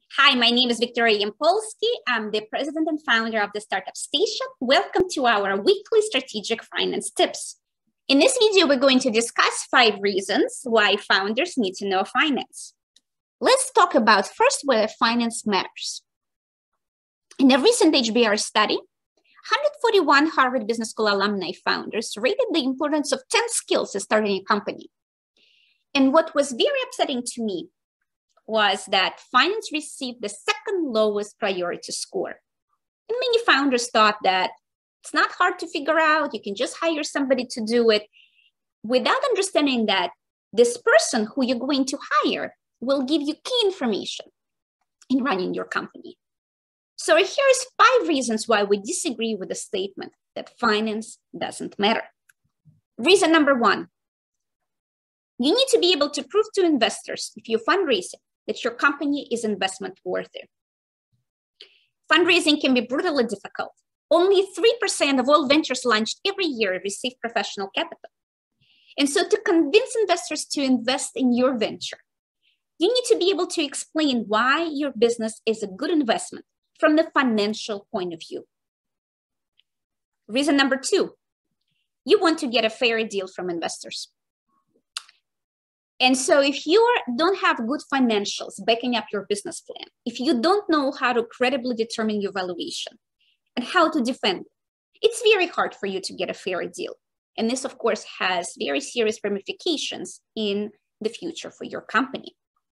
Hi, my name is Victoria Yampolsky. I'm the president and founder of the Startup Station. Welcome to our weekly strategic finance tips. In this video, we're going to discuss 5 reasons why founders need to know finance. Let's talk about first whether finance matters. In a recent HBR study, 141 Harvard Business School alumni founders rated the importance of 10 skills in starting a company. And what was very upsetting to me was that finance received the second lowest priority score. And many founders thought that it's not hard to figure out, you can just hire somebody to do it, without understanding that this person who you're going to hire will give you key information in running your company. So here's 5 reasons why we disagree with the statement that finance doesn't matter. Reason number 1, you need to be able to prove to investors if you're fundraising that your company is investment worthy. Fundraising can be brutally difficult. Only 3% of all ventures launched every year receive professional capital. And so to convince investors to invest in your venture, you need to be able to explain why your business is a good investment from the financial point of view. Reason number 2, you want to get a fair deal from investors. And so if you don't have good financials backing up your business plan, if you don't know how to credibly determine your valuation and how to defend it, it's very hard for you to get a fair deal. And this, of course, has very serious ramifications in the future for your company.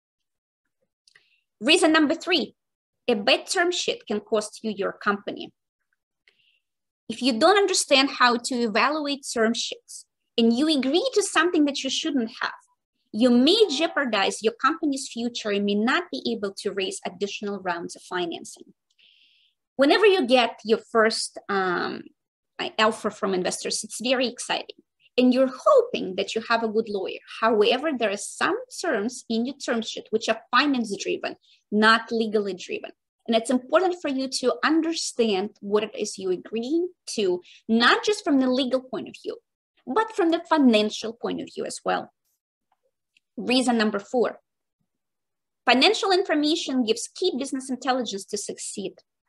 Reason number 3, a bad term sheet can cost you your company. If you don't understand how to evaluate term sheets and you agree to something that you shouldn't have, you may jeopardize your company's future and may not be able to raise additional rounds of financing. Whenever you get your first offer from investors, it's very exciting. And you're hoping that you have a good lawyer. However, there are some terms in your term sheet which are finance-driven, not legally driven. And it's important for you to understand what it is you're agreeing to, not just from the legal point of view, but from the financial point of view as well. Reason number 4, financial information gives key business intelligence to succeed.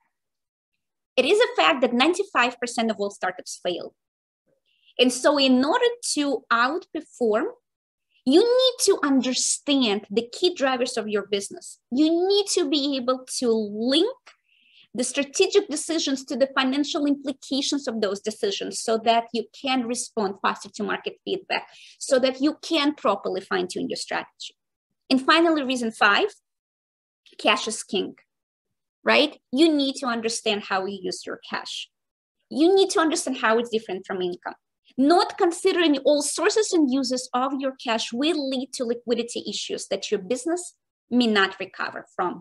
It is a fact that 95% of all startups fail. And so in order to outperform, you need to understand the key drivers of your business. You need to be able to link the strategic decisions to the financial implications of those decisions so that you can respond faster to market feedback, so that you can properly fine-tune your strategy. And finally, reason 5, cash is king, right? You need to understand how you use your cash. You need to understand how it's different from income. Not considering all sources and uses of your cash will lead to liquidity issues that your business may not recover from.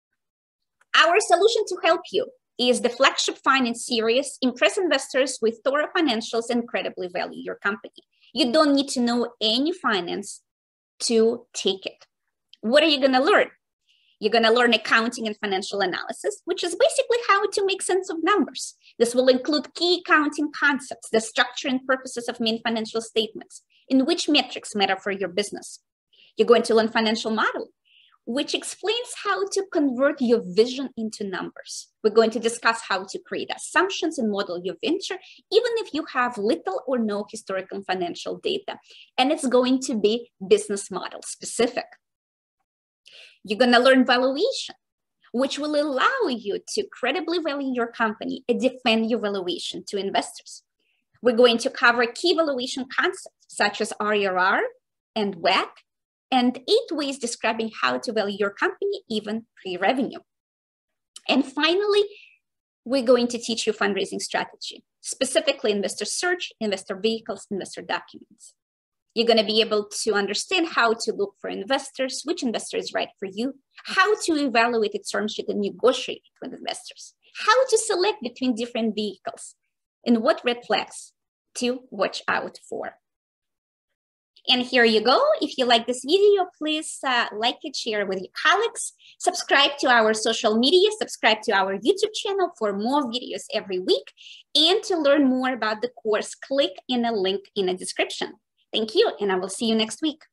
Our solution to help you is the flagship finance series. Impress investors with thorough financials and credibly value your company. You don't need to know any finance to take it. What are you going to learn? You're going to learn accounting and financial analysis, which is basically how to make sense of numbers. This will include key accounting concepts, the structure and purposes of main financial statements, in which metrics matter for your business. You're going to learn financial modeling, which explains how to convert your vision into numbers. We're going to discuss how to create assumptions and model your venture, even if you have little or no historical financial data. And it's going to be business model specific. You're going to learn valuation, which will allow you to credibly value your company and defend your valuation to investors. We're going to cover key valuation concepts such as RER and WACC, and 8 ways describing how to value your company, even pre-revenue. And finally, we're going to teach you fundraising strategy, specifically investor search, investor vehicles, investor documents. You're going to be able to understand how to look for investors, which investor is right for you, how to evaluate a term sheet and negotiate with investors, how to select between different vehicles, and what red flags to watch out for. And here you go. If you like this video, please like it, share it with your colleagues, subscribe to our social media, subscribe to our YouTube channel for more videos every week. And to learn more about the course, click in the link in the description. Thank you, and I will see you next week.